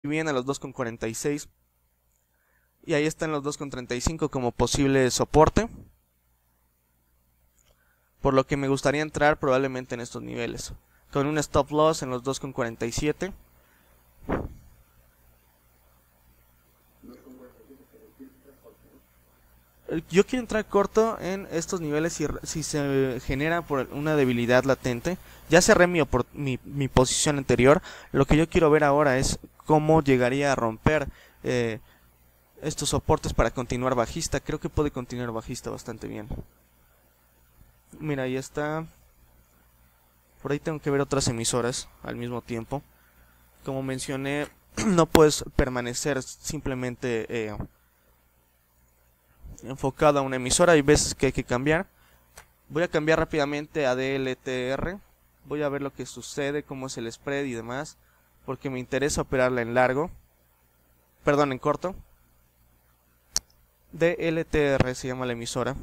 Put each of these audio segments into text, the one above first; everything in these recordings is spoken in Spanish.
bien a los 2,46 y ahí están los 2,35 como posible soporte, por lo que me gustaría entrar probablemente en estos niveles con un stop loss en los 2,47. Yo quiero entrar corto en estos niveles si se genera por una debilidad latente. Ya cerré mi posición anterior. Lo que yo quiero ver ahora es cómo llegaría a romper estos soportes para continuar bajista. Creo que puede continuar bajista bastante bien. Mira, ahí está. Por ahí tengo que ver otras emisoras al mismo tiempo. Como mencioné, no puedes permanecer simplemente enfocado a una emisora. Hay veces que hay que cambiar. Voy a cambiar rápidamente a DLTR. Voy a ver lo que sucede, cómo es el spread y demás, porque me interesa operarla en largo. Perdón, en corto. DLTR se llama la emisora.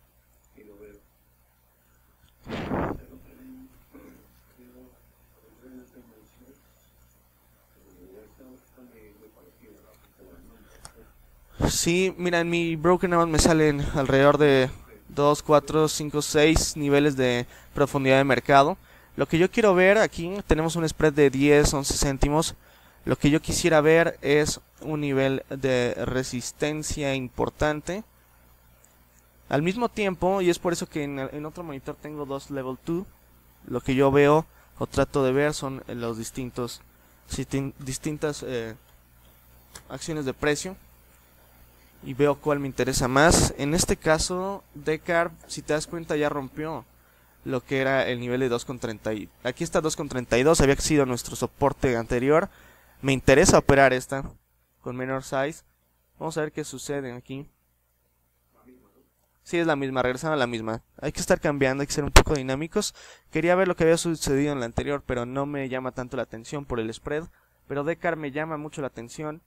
Sí, mira, en mi broker nada más me salen alrededor de 2, 4, 5, 6 niveles de profundidad de mercado. Lo que yo quiero ver aquí, tenemos un spread de 10, 11 céntimos. Lo que yo quisiera ver es un nivel de resistencia importante. Al mismo tiempo, y es por eso que en otro monitor tengo dos level 2, lo que yo veo o trato de ver son los distintas acciones de precio. Y veo cuál me interesa más. En este caso, Decarb, si te das cuenta, ya rompió lo que era el nivel de 2,30. Aquí está 2,32, había sido nuestro soporte anterior. Me interesa operar esta con menor size. Vamos a ver qué sucede aquí. Sí, es la misma, regresando a la misma. Hay que estar cambiando, hay que ser un poco dinámicos. Quería ver lo que había sucedido en la anterior, pero no me llama tanto la atención por el spread. Pero Decarb me llama mucho la atención.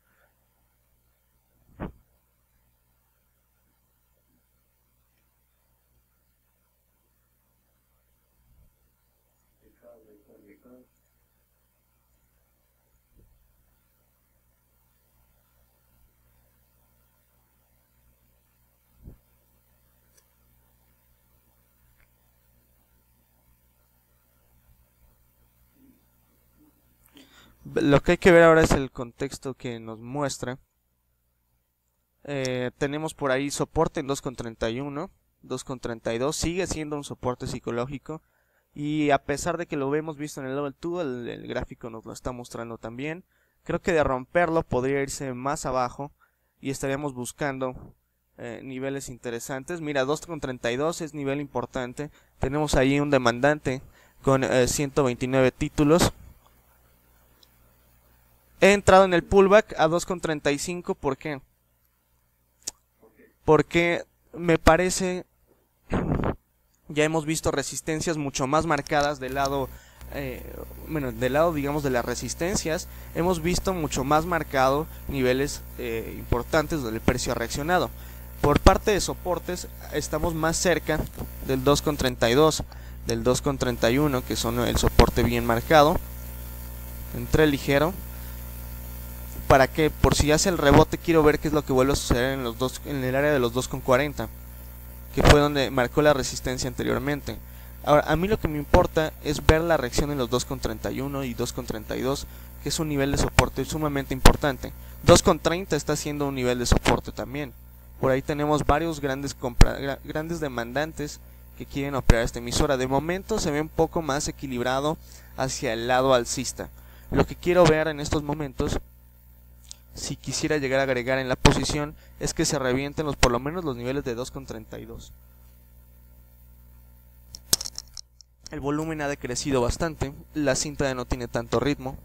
Lo que hay que ver ahora es el contexto que nos muestra. Tenemos por ahí soporte en 2,31, 2,32, sigue siendo un soporte psicológico. Y a pesar de que lo hemos visto en el level 2, el gráfico nos lo está mostrando también. Creo que de romperlo podría irse más abajo y estaríamos buscando niveles interesantes. Mira, 2,32 es nivel importante. Tenemos ahí un demandante con 129 títulos. He entrado en el pullback a 2,35. ¿Por qué? Porque me parece, ya hemos visto resistencias mucho más marcadas del lado, del lado digamos de las resistencias, hemos visto mucho más marcado niveles importantes donde el precio ha reaccionado. Por parte de soportes estamos más cerca del 2,32, del 2,31, que son el soporte bien marcado. Entré ligero. ¿Para qué? Por si hace el rebote, quiero ver qué es lo que vuelve a suceder en el área de los 2,40, que fue donde marcó la resistencia anteriormente. Ahora, a mí lo que me importa es ver la reacción en los 2,31 y 2,32, que es un nivel de soporte sumamente importante. 2,30 está siendo un nivel de soporte también. Por ahí tenemos varios grandes demandantes que quieren operar esta emisora. De momento se ve un poco más equilibrado hacia el lado alcista. Lo que quiero ver en estos momentos, si quisiera llegar a agregar en la posición, es que se revienten por lo menos los niveles de 2,32. El volumen ha decrecido bastante, la cinta ya no tiene tanto ritmo.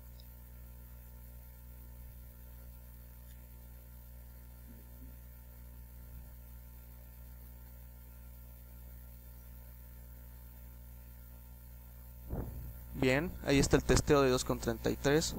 Bien, ahí está el testeo de 2,33.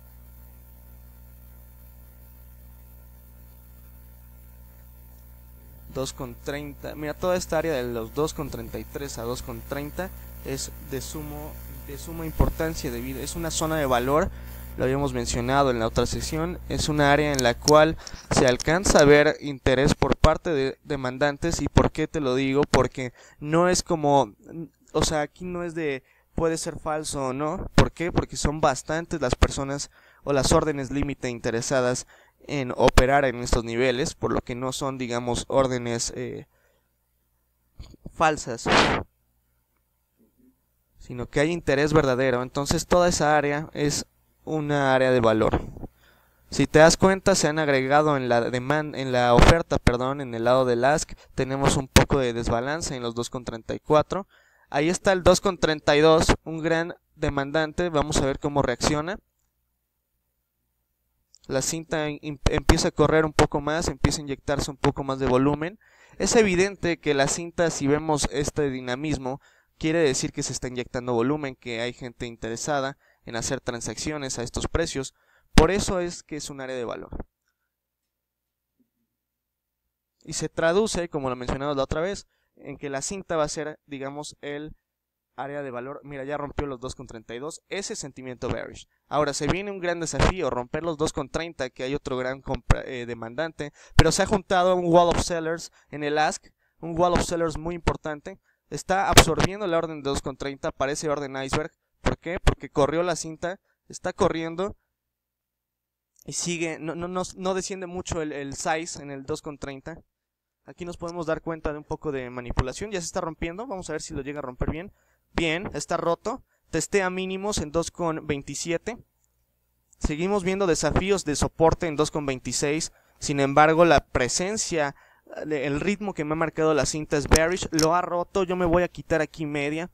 $2,30. Mira, toda esta área de los 2,33 a 2,30 es de suma importancia, es una zona de valor lo habíamos mencionado en la otra sesión, es una área en la cual se alcanza a ver interés por parte de demandantes. ¿Y por qué te lo digo? Porque no es como, o sea, aquí no es de puede ser falso o no. ¿Por qué? Porque son bastantes las personas o las órdenes límite interesadas en operar en estos niveles, por lo que no son, digamos, órdenes falsas, sino que hay interés verdadero. Entonces toda esa área es una área de valor. Si te das cuenta, se han agregado en la oferta, perdón, en el lado del ask, tenemos un poco de desbalance en los 2,34. Ahí está el 2,32, un gran demandante. Vamos a ver cómo reacciona. La cinta empieza a correr un poco más, empieza a inyectarse un poco más de volumen. Es evidente que la cinta, si vemos este dinamismo, quiere decir que se está inyectando volumen, que hay gente interesada en hacer transacciones a estos precios. Por eso es que es un área de valor. Y se traduce, como lo mencionamos la otra vez, en que la cinta va a ser, digamos, el área de valor. Mira, ya rompió los 2,32, ese sentimiento bearish. Ahora se viene un gran desafío, romper los 2,30, que hay otro gran demandante, pero se ha juntado un wall of sellers en el ask, un wall of sellers muy importante. Está absorbiendo la orden de 2,30, parece orden iceberg. ¿Por qué? Porque corrió la cinta, está corriendo y sigue, no desciende mucho el size en el 2,30. Aquí nos podemos dar cuenta de un poco de manipulación. Ya se está rompiendo, vamos a ver si lo llega a romper bien. Bien, está roto. Testea mínimos en 2,27. Seguimos viendo desafíos de soporte en 2,26. Sin embargo, la presencia, el ritmo que me ha marcado la cinta es bearish. Lo ha roto. Yo me voy a quitar aquí media.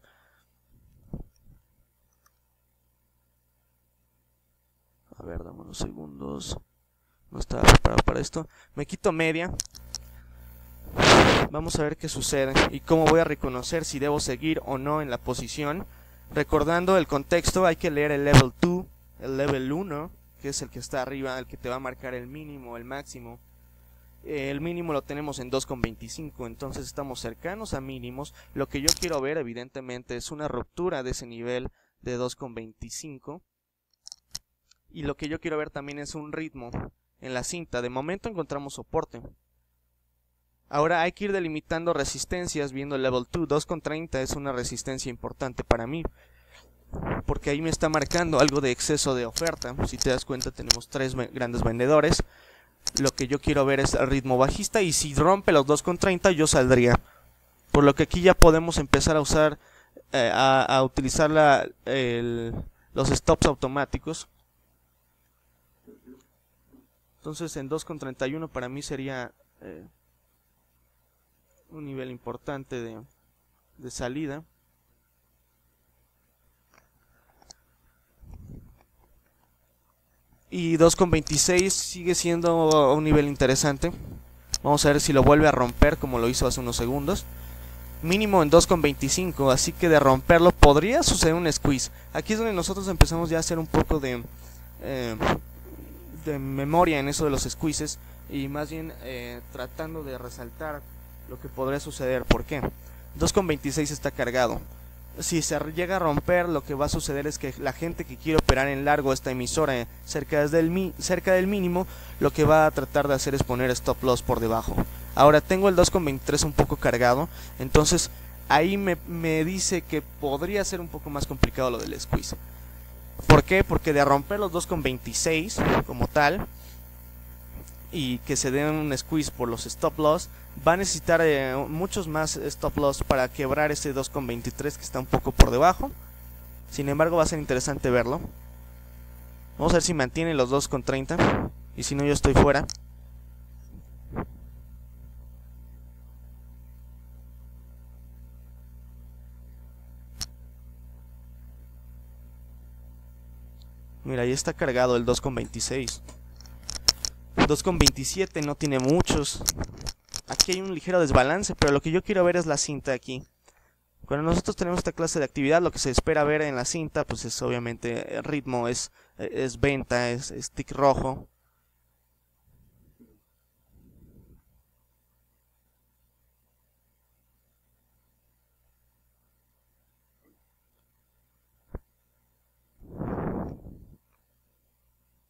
A ver, dame unos segundos. No estaba preparado para esto. Me quito media. Vamos a ver qué sucede y cómo voy a reconocer si debo seguir o no en la posición. Recordando el contexto, hay que leer el level 2, el level 1, que es el que está arriba, el que te va a marcar el mínimo, el máximo. El mínimo lo tenemos en 2,25, entonces estamos cercanos a mínimos. Lo que yo quiero ver, evidentemente, es una ruptura de ese nivel de 2,25. Y lo que yo quiero ver también es un ritmo en la cinta. De momento encontramos soporte. Ahora hay que ir delimitando resistencias viendo el level 2. 2,30 es una resistencia importante para mí, porque ahí me está marcando algo de exceso de oferta. Si te das cuenta, tenemos tres grandes vendedores. Lo que yo quiero ver es el ritmo bajista, y si rompe los 2,30 yo saldría. Por lo que aquí ya podemos empezar a usar, a utilizar los stops automáticos. Entonces en 2,31 para mí sería un nivel importante de salida. Y 2,26 sigue siendo un nivel interesante. Vamos a ver si lo vuelve a romper como lo hizo hace unos segundos. Mínimo en 2,25, así que de romperlo podría suceder un squeeze. Aquí es donde nosotros empezamos ya a hacer un poco de memoria en eso de los squeezes, y más bien tratando de resaltar lo que podría suceder. ¿Por qué? 2,26 está cargado. Si se llega a romper, lo que va a suceder es que la gente que quiere operar en largo esta emisora cerca del mínimo, lo que va a tratar de hacer es poner stop loss por debajo. Ahora tengo el 2,23 un poco cargado, entonces ahí me dice que podría ser un poco más complicado lo del squeeze. ¿Por qué? Porque de romper los 2,26 como tal y que se den un squeeze por los stop loss, va a necesitar muchos más stop loss para quebrar ese 2,23 que está un poco por debajo. Sin embargo, va a ser interesante verlo. Vamos a ver si mantiene los 2,30, y si no, yo estoy fuera. Mira, ahí está cargado el 2,26. 2,27 no tiene muchos. Aquí hay un ligero desbalance, pero lo que yo quiero ver es la cinta aquí. Cuando nosotros tenemos esta clase de actividad, lo que se espera ver en la cinta, pues es obviamente el ritmo, es venta, es tick rojo.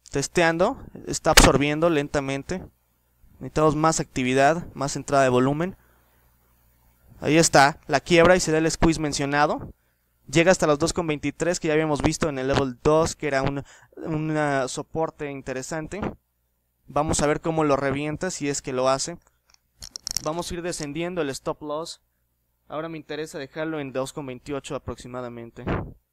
testeando, está absorbiendo lentamente. Necesitamos más actividad, más entrada de volumen. Ahí está, la quiebra y se da el squeeze mencionado. Llega hasta los 2,23 que ya habíamos visto en el level 2, que era un soporte interesante. Vamos a ver cómo lo revienta, si es que lo hace. Vamos a ir descendiendo el stop loss. Ahora me interesa dejarlo en 2,28 aproximadamente.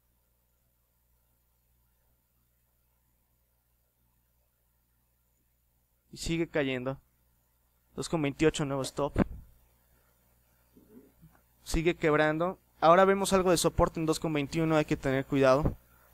Y sigue cayendo. 2,28 nuevo stop. Sigue quebrando. Ahora vemos algo de soporte en 2,21, hay que tener cuidado.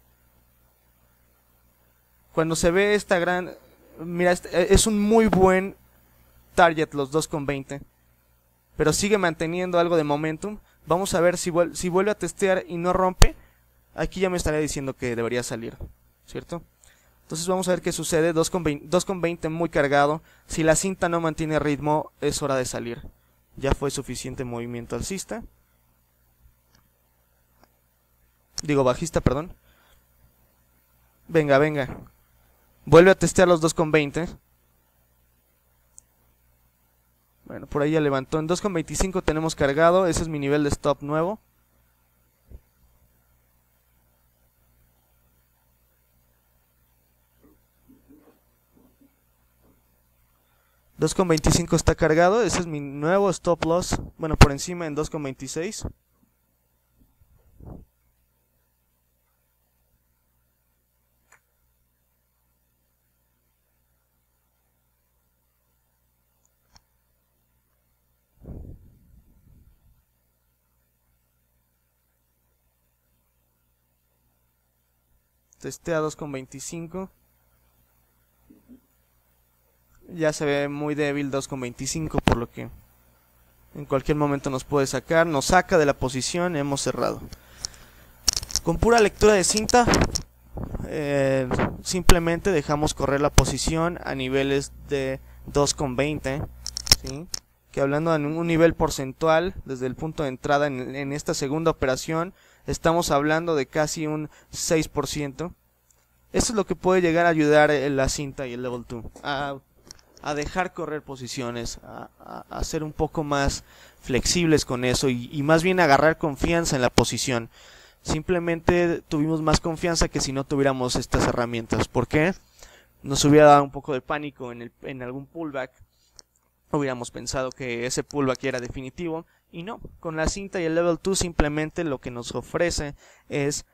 Cuando se ve esta gran... Mira, es un muy buen target los 2,20. Pero sigue manteniendo algo de momentum. Vamos a ver si vuelve a testear y no rompe. Aquí ya me estaría diciendo que debería salir, ¿cierto? Entonces vamos a ver qué sucede. 2,20 muy cargado. Si la cinta no mantiene ritmo, es hora de salir. Ya fue suficiente movimiento alcista. Digo bajista, perdón. Venga, venga. Vuelve a testear los 2,20. Bueno, por ahí ya levantó. En 2,25 tenemos cargado. Ese es mi nivel de stop nuevo. $2,25 está cargado. Ese es mi nuevo stop loss. Bueno, por encima en 2,26. Testea 2,25. Ya se ve muy débil 2,25, por lo que en cualquier momento nos puede sacar. Nos saca de la posición, hemos cerrado. Con pura lectura de cinta, simplemente dejamos correr la posición a niveles de 2,20, ¿sí? Que hablando en un nivel porcentual, desde el punto de entrada en esta segunda operación, estamos hablando de casi un 6%. Eso es lo que puede llegar a ayudar la cinta y el level 2 a dejar correr posiciones, a ser un poco más flexibles con eso y más bien agarrar confianza en la posición. Simplemente tuvimos más confianza que si no tuviéramos estas herramientas. ¿Por qué? Nos hubiera dado un poco de pánico en algún pullback. Hubiéramos pensado que ese pullback era definitivo y no. Con la cinta y el level 2 simplemente lo que nos ofrece es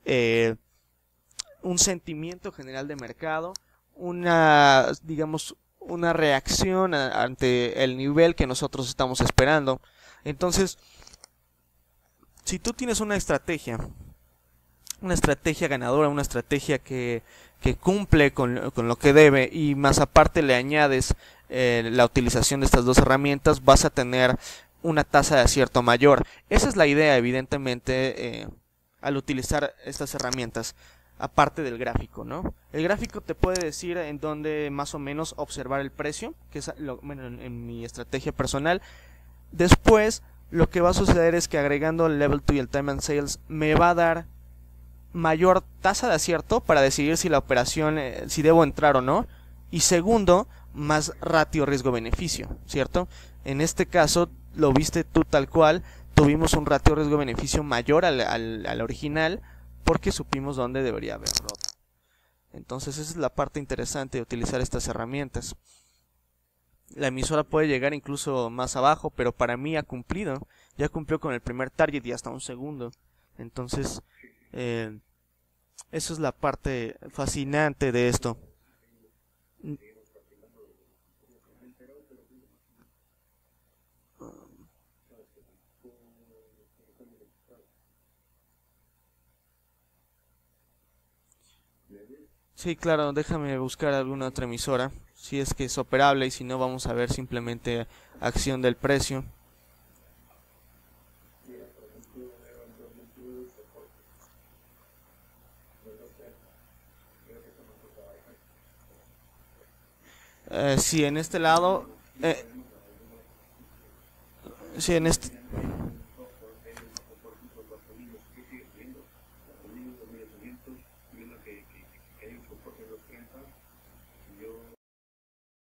un sentimiento general de mercado, digamos, una reacción ante el nivel que nosotros estamos esperando. Entonces, si tú tienes una estrategia ganadora, una estrategia que cumple con lo que debe y más aparte le añades la utilización de estas dos herramientas, vas a tener una tasa de acierto mayor. Esa es la idea, evidentemente, al utilizar estas herramientas. Aparte del gráfico, ¿no? El gráfico te puede decir en dónde más o menos observar el precio, que es bueno, en mi estrategia personal. Después, lo que va a suceder es que agregando el level 2 y el time and sales me va a dar mayor tasa de acierto para decidir si la operación, si debo entrar o no. Y segundo, más ratio riesgo-beneficio, ¿cierto? En este caso, lo viste tú tal cual, tuvimos un ratio riesgo-beneficio mayor al original, porque supimos dónde debería haber roto. Entonces esa es la parte interesante de utilizar estas herramientas. La emisora puede llegar incluso más abajo, pero para mí ha cumplido. Ya cumplió con el primer target y hasta un segundo. Entonces, eso es la parte fascinante de esto. Sí, claro, déjame buscar alguna otra emisora, si es que es operable y si no vamos a ver simplemente acción del precio. Sí, en este lado, sí, en este